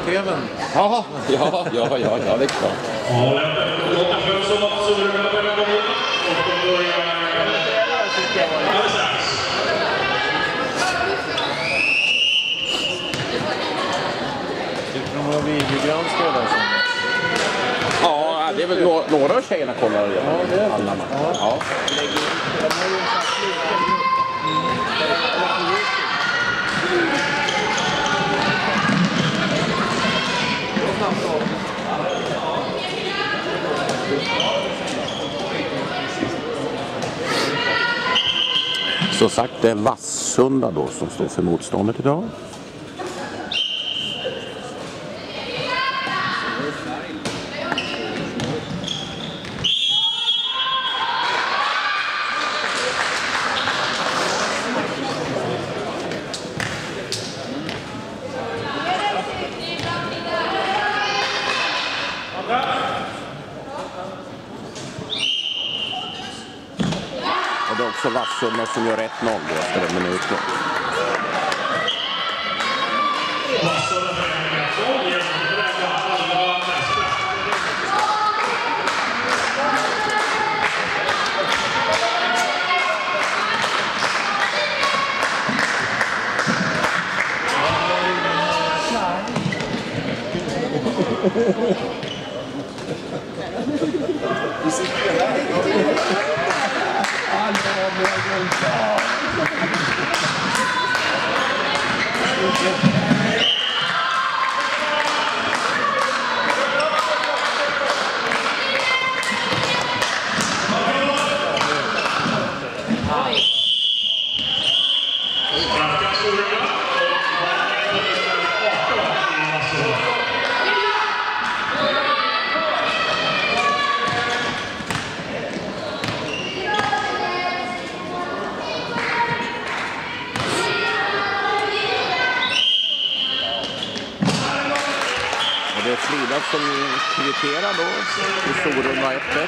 tvn. Ja, det är klart. Tycker de var videogranskare där sen? Ja, det är väl några av tjejerna kollar. Ja, det är alla. Ja. Så sagt, det är Vassunda då som står för motståndet idag. Och det är också Vassunda som gör 1-0 då efter en minut. Det är Frida som kvitterar då i storrunda 1-1.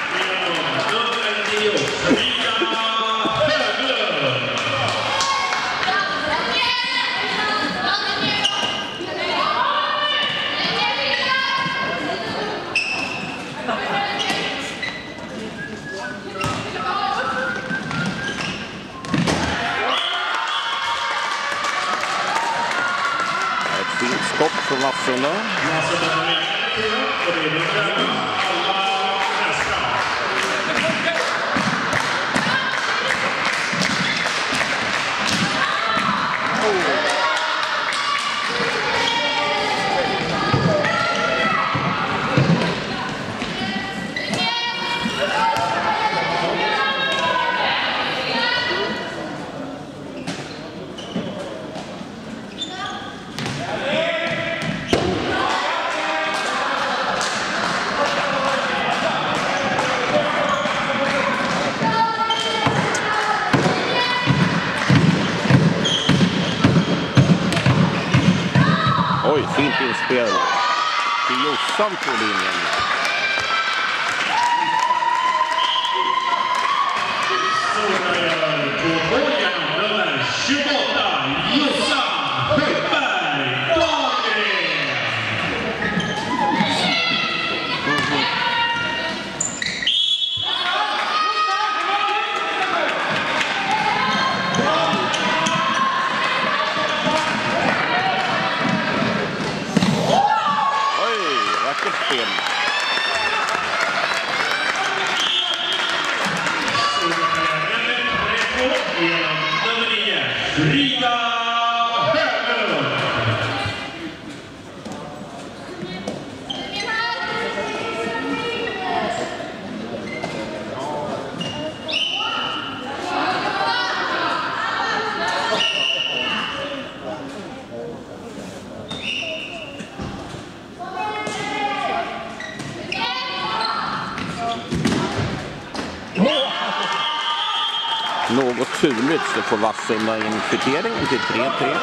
Ett fint skott från Vassunda. Oj, fint inspel till Jossan på linjen. På bollen nummer 28, Jossan Högberg Dahlgren. Spel. Frida Höglund. Något turligt så får Vassunda in kvitteringen till 3-3.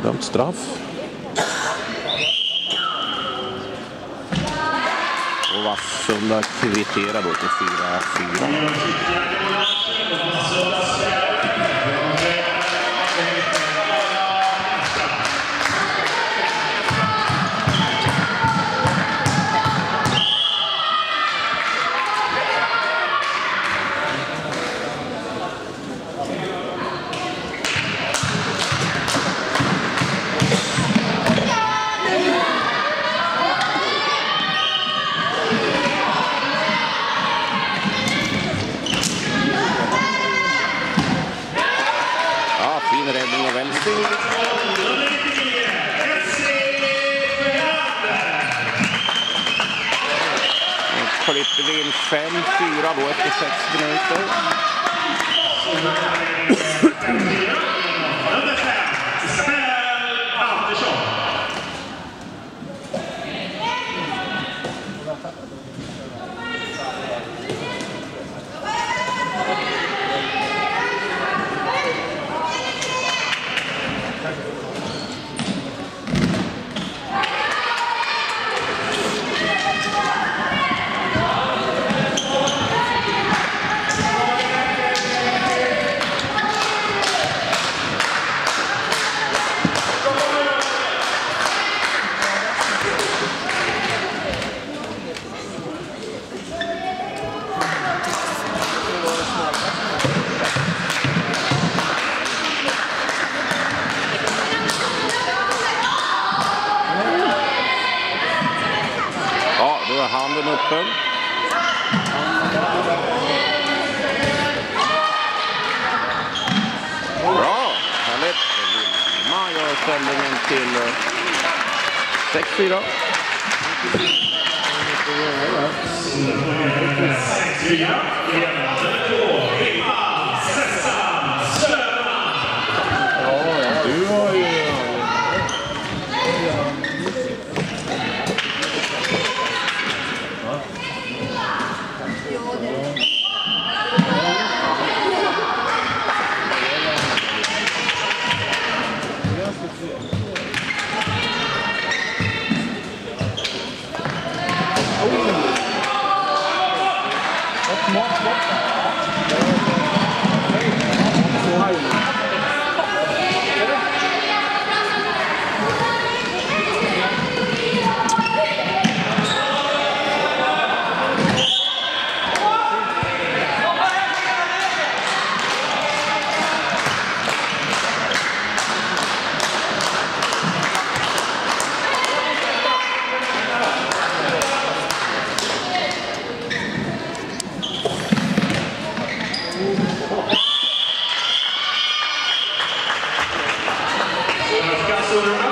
Dömt straff. Och Vassunda kvitterar då till 4-4. Fin räddning av vänster. Klipper vi in 5-4 då efter 6 minuter. Handen uppe. Bra, härligt. Man gör ställningen till 6-4. Du har ju... Gasol